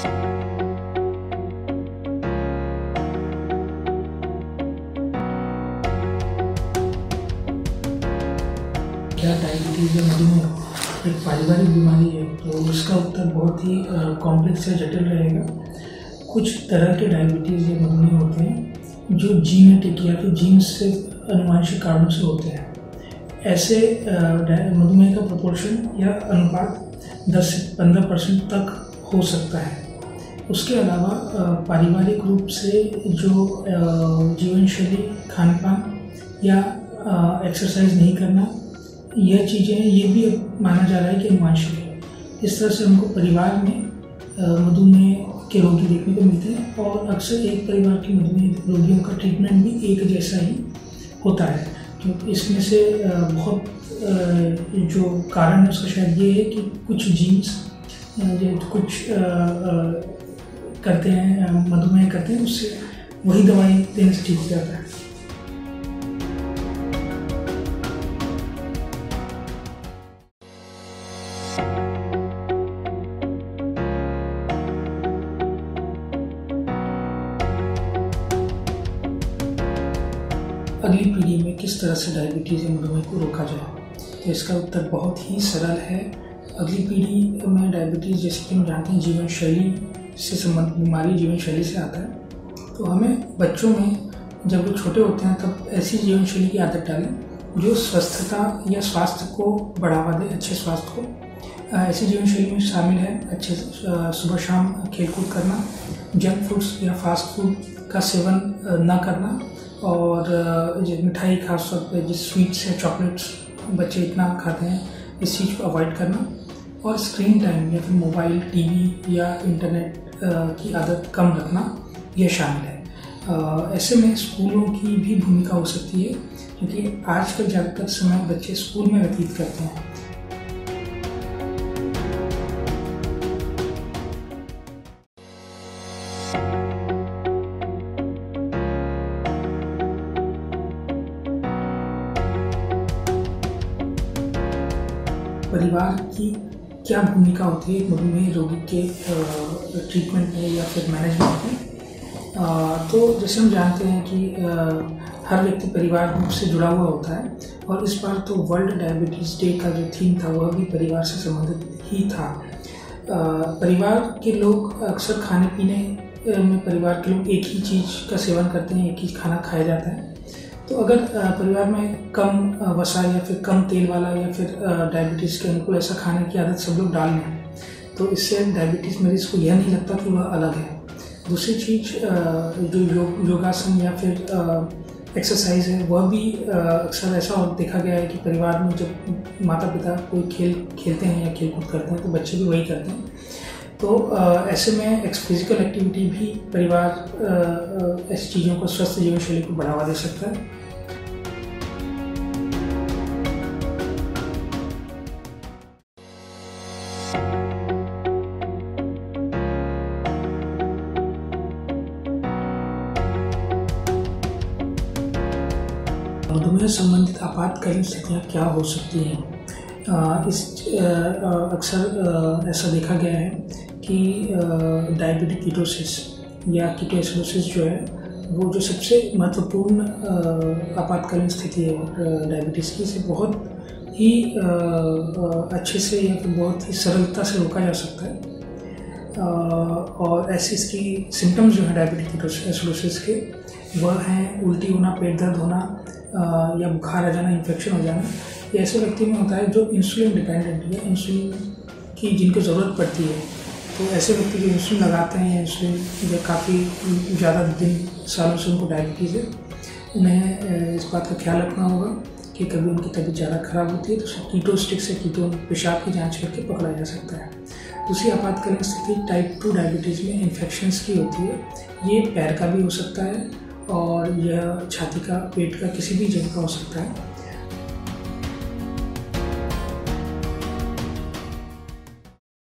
क्या डायबिटीज़ या मधुमेह एक पारिवारिक बीमारी है? तो उसका उत्तर बहुत ही कॉम्प्लेक्स या जटिल रहेगा। कुछ तरह के डायबिटीज़ या मधुमेह होते हैं जो जीनेटिक या फिर जीन्स से आनुवंशिक कारणों से होते हैं। ऐसे मधुमेह का प्रोपोर्शन या अनुपात 10 से 15% तक हो सकता है। उसके अलावा पारिवारिक रूप से जो जीवनशैली, खान पान या एक्सरसाइज नहीं करना, यह चीज़ें ये भी माना जा रहा है कि आनुवंशिक है। इस तरह से हमको परिवार में मधुमेह के रोगी देखने को मिलते हैं और अक्सर एक परिवार के मधुमेह रोगियों का ट्रीटमेंट भी एक जैसा ही होता है। क्योंकि इसमें से बहुत जो कारण है उसका शायद ये है कि कुछ जीन्स कुछ करते हैं, मधुमेह करते हैं, उससे वही दवाई देने से ठीक हो जाता है। अगली पीढ़ी में किस तरह से डायबिटीज़ या मधुमेह को रोका जाए? तो इसका उत्तर बहुत ही सरल है। अगली पीढ़ी में डायबिटीज़, जैसे कि हम जानते हैं, जीवन शैली से संबंधित बीमारी जीवन शैली से आता है। तो हमें बच्चों में जब वो छोटे होते हैं तब ऐसी जीवन शैली की आदत डालें जो स्वस्थता या स्वास्थ्य को बढ़ावा दे, अच्छे स्वास्थ्य को। ऐसी जीवन शैली में शामिल है अच्छे सुबह शाम खेलकूद करना, जंक फूड्स या फास्ट फूड का सेवन न करना, और जो मिठाई खास तौर पर जिस स्वीट्स या चॉकलेट्स बच्चे इतना खाते हैं, इस चीज़ को अवॉइड करना, और स्क्रीन टाइम या फिर मोबाइल, टीवी या इंटरनेट की आदत कम रखना, यह शामिल है। ऐसे में स्कूलों की भी भूमिका हो सकती है, क्योंकि आजकल ज़्यादातर समय बच्चे स्कूल में व्यतीत करते हैं। परिवार की क्या भूमिका होती है मधुमेह रोगी के ट्रीटमेंट में या फिर मैनेजमेंट में? तो जैसे हम जानते हैं कि हर व्यक्ति परिवार रूप से जुड़ा हुआ होता है, और इस बार तो वर्ल्ड डायबिटीज़ डे का जो थीम था वह भी परिवार से संबंधित ही था। परिवार के लोग अक्सर खाने पीने में परिवार के लोग एक ही चीज़ का सेवन करते हैं, एक ही खाना खाया जाता है। तो अगर परिवार में कम वसा या फिर कम तेल वाला या फिर डायबिटीज़ के अनुकूल ऐसा खाने की आदत सब लोग डाल लें, तो इससे डायबिटीज़ मरीज़ को यह नहीं लगता कि वह अलग है। दूसरी चीज़ जो योगासन या फिर एक्सरसाइज है, वह भी अक्सर ऐसा देखा गया है कि परिवार में जब माता पिता कोई खेल खेलते हैं या खेलकूद करते हैं तो बच्चे भी वही करते हैं। तो ऐसे में फिजिकल एक्टिविटी भी परिवार ऐसी चीज़ों को, स्वस्थ जीवन शैली को बढ़ावा दे सकता है। मधुमेह संबंधित आपातकालीन स्थितियाँ क्या हो सकती हैं? अक्सर ऐसा देखा गया है कि डायबिटिक कीटोसिस या कीटोएसिडोसिस जो है, वो जो सबसे महत्वपूर्ण आपातकालीन स्थिति है डायबिटीज़ की, इसे बहुत ही अच्छे से या फिर बहुत ही सरलता से रोका जा सकता है। और ऐसी इसकी सिम्टम्स जो है डायबिटिक कीटोएसिडोसिस के, वह हैं उल्टी होना, पेट दर्द होना, या बुखार आ जाना, इन्फेक्शन हो जाना। ये ऐसे व्यक्ति में होता है जो इंसुलिन डिपेंडेंट है, इंसुलिन की जिनको ज़रूरत पड़ती है। तो ऐसे व्यक्ति जो इंसुलिन लगाते हैं या इंसुलिन जो काफ़ी ज़्यादा दिन सालों से उनको डायबिटीज़ है, उन्हें इस बात का ख्याल रखना होगा कि कभी उनकी तबीयत ज़्यादा ख़राब होती है तो कीटो स्टिक से कीटोन पेशाब की जाँच करके पकड़ा जा सकता है। दूसरी आपातकालीन स्थिति टाइप 2 डायबिटीज़ में इन्फेक्शंस की होती है। ये पैर का भी हो सकता है और यह छाती का, पेट का, किसी भी जगह का हो सकता है।